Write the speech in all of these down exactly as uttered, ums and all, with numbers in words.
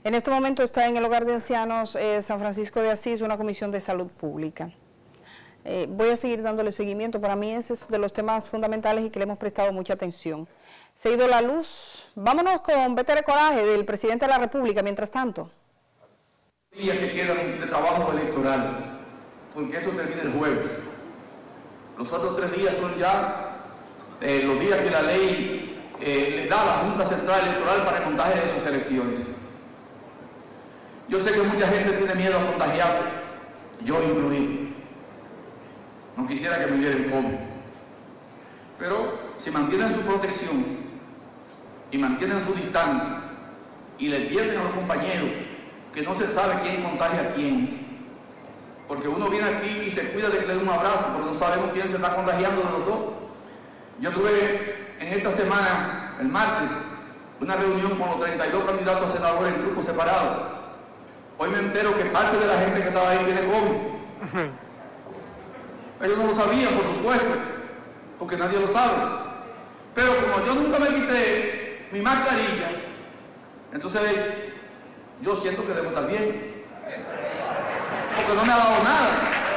En este momento está en el Hogar de Ancianos eh, San Francisco de Asís una comisión de salud pública. Eh, voy a seguir dándole seguimiento. Para mí ese es de los temas fundamentales y que le hemos prestado mucha atención. Se ha ido la luz. Vámonos con Vete de Coraje del presidente de la República, mientras tanto. Días que quedan de trabajo electoral, porque esto termina el jueves. Los otros tres días son ya eh, los días que la ley eh, le da a la Junta Central Electoral para el montaje de sus elecciones. Yo sé que mucha gente tiene miedo a contagiarse, yo incluido. No quisiera que me diera el COVID. Pero si mantienen su protección y mantienen su distancia y le advierten a los compañeros que no se sabe quién contagia a quién, porque uno viene aquí y se cuida de que le dé un abrazo, pero no sabemos quién se está contagiando de los dos. Yo tuve en esta semana, el martes, una reunión con los treinta y dos candidatos a senadores en grupos separados. Hoy me entero que parte de la gente que estaba ahí tiene COVID. Ellos no lo sabían, por supuesto, porque nadie lo sabe. Pero como yo nunca me quité mi mascarilla, entonces yo siento que debo estar bien, porque no me ha dado nada.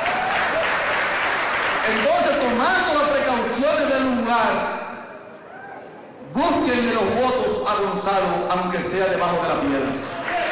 Entonces, tomando las precauciones del lugar, búsquenle los votos a Gonzalo, aunque sea debajo de las piedras.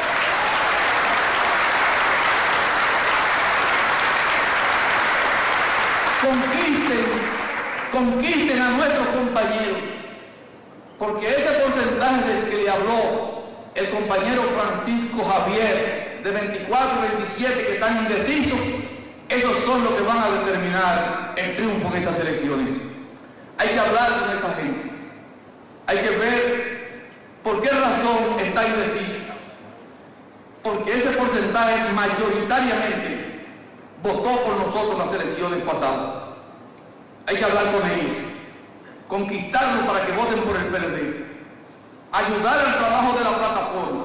Conquisten, conquisten a nuestros compañeros, porque ese porcentaje del que le habló el compañero Francisco Javier, de veinticuatro y veintisiete, que están indecisos, esos son los que van a determinar el triunfo en estas elecciones. Hay que hablar con esa gente, hay que ver por qué razón está indeciso, porque ese porcentaje mayoritariamente votó por nosotros en las elecciones pasadas. Hay que hablar con ellos, conquistarlos para que voten por el P L D, ayudar al trabajo de la plataforma,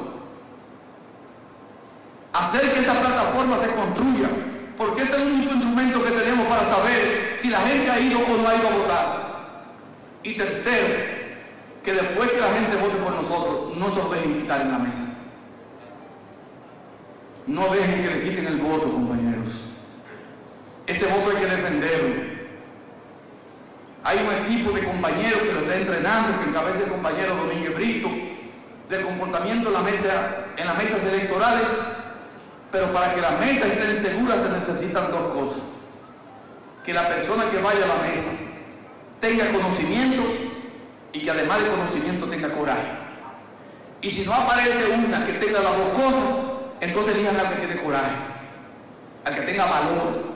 hacer que esa plataforma se construya, porque es el único instrumento que tenemos para saber si la gente ha ido o no ha ido a votar. Y tercero, que después que la gente vote por nosotros, no se los dejen quitar en la mesa. No dejen que le quiten el voto, compañeros. Ese voto hay que defenderlo. Hay un equipo de compañeros que lo está entrenando, que encabeza el compañero Domínguez Brito, del comportamiento en, la mesa, en las mesas electorales, pero para que las mesas estén seguras se necesitan dos cosas. Que la persona que vaya a la mesa tenga conocimiento y que además de conocimiento tenga coraje. Y si no aparece una que tenga las dos cosas, entonces elijan al que tiene coraje, al que tenga valor.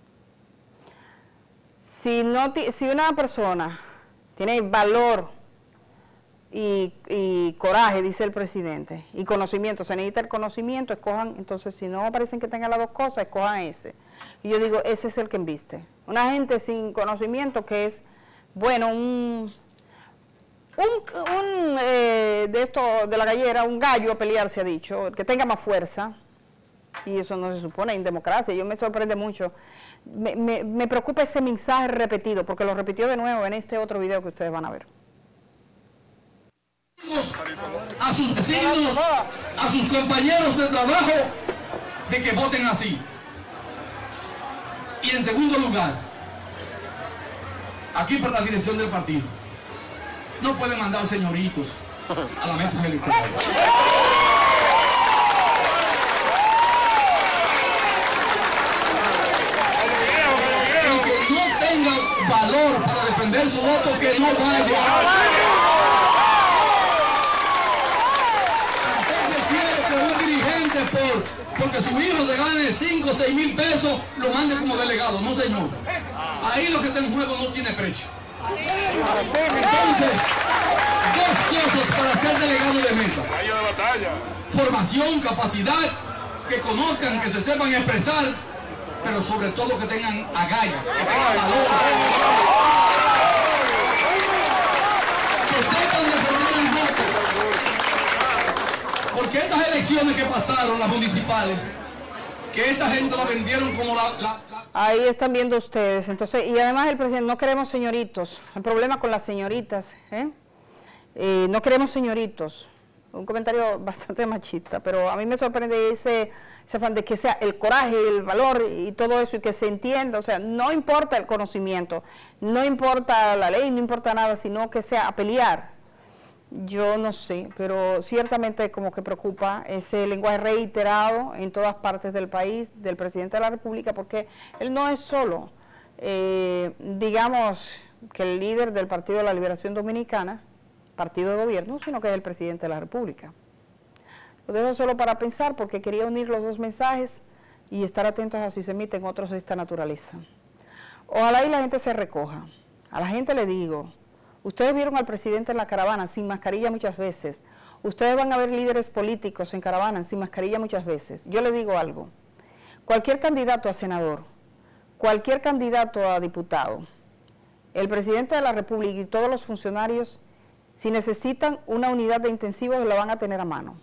Si, no, si una persona tiene valor y, y coraje, dice el presidente, y conocimiento, se necesita el conocimiento, escojan, entonces si no aparecen que tengan las dos cosas, escojan ese. Y yo digo, ese es el que embiste. Una gente sin conocimiento que es, bueno, un, un, un eh, de esto, de la gallera, un gallo a pelear, se ha dicho, que tenga más fuerza. Y eso no se supone en democracia. Yo me sorprende mucho. Me, me, me preocupa ese mensaje repetido, porque lo repitió de nuevo en este otro video que ustedes van a ver. A sus vecinos, a sus compañeros de trabajo, de que voten así. Y en segundo lugar, aquí por la dirección del partido, no pueden mandar señoritos a la mesa electoral. Valor para defender su voto, que no vaya. Entonces quiere que un dirigente por, porque su hijo se gane cinco o seis mil pesos, lo mande como delegado. No, señor. Ahí lo que está en juego no tiene precio. Entonces, dos cosas para ser delegado de mesa: formación, capacidad, que conozcan, que se sepan expresar, pero sobre todo que tengan agallas, que tengan valor, que sepan defender el voto. Porque estas elecciones que pasaron, las municipales, que esta gente la vendieron como la... la, la... Ahí están viendo ustedes. Entonces, y además el presidente, no queremos señoritos. El problema con las señoritas, ¿eh? Eh, no queremos señoritos. un comentario bastante machista, pero a mí me sorprende ese, ese afán de que sea el coraje, el valor y todo eso, y que se entienda, o sea, no importa el conocimiento, no importa la ley, no importa nada, sino que sea a pelear. Yo no sé, pero ciertamente como que preocupa ese lenguaje reiterado en todas partes del país del presidente de la República, porque él no es solo, eh, digamos, que el líder del Partido de la Liberación Dominicana, partido de gobierno, sino que es el presidente de la República. Lo dejo solo para pensar porque quería unir los dos mensajes y estar atentos a si se emiten otros de esta naturaleza. Ojalá y la gente se recoja. A la gente le digo, ustedes vieron al presidente en la caravana sin mascarilla muchas veces. Ustedes van a ver líderes políticos en caravana sin mascarilla muchas veces. Yo le digo algo. Cualquier candidato a senador, cualquier candidato a diputado, el presidente de la República y todos los funcionarios, si necesitan una unidad de intensivos, la van a tener a mano.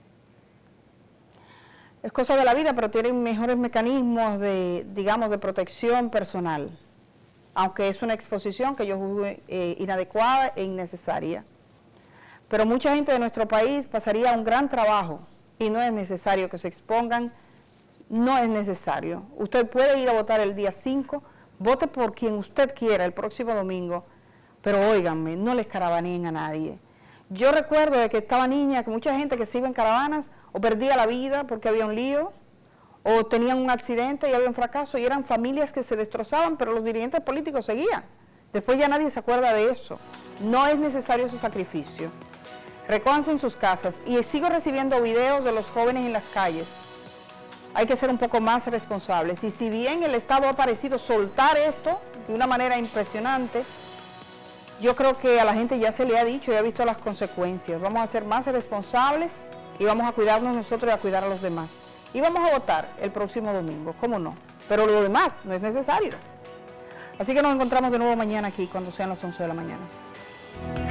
Es cosa de la vida, pero tienen mejores mecanismos de, digamos, de protección personal, aunque es una exposición que yo juzgo eh, inadecuada e innecesaria. Pero mucha gente de nuestro país pasaría un gran trabajo y no es necesario que se expongan, no es necesario. Usted puede ir a votar el día cinco, vote por quien usted quiera el próximo domingo, pero óiganme, no les caravaneen a nadie. Yo recuerdo de que estaba niña, que mucha gente que se iba en caravanas o perdía la vida porque había un lío, o tenían un accidente y había un fracaso, y eran familias que se destrozaban, pero los dirigentes políticos seguían. Después ya nadie se acuerda de eso. No es necesario ese sacrificio. Recójanse en sus casas. Y sigo recibiendo videos de los jóvenes en las calles. Hay que ser un poco más responsables. Y si bien el Estado ha parecido soltar esto de una manera impresionante, yo creo que a la gente ya se le ha dicho y ha visto las consecuencias. Vamos a ser más responsables y vamos a cuidarnos nosotros y a cuidar a los demás. Y vamos a votar el próximo domingo, ¿cómo no? Pero lo demás no es necesario. Así que nos encontramos de nuevo mañana aquí cuando sean las once de la mañana.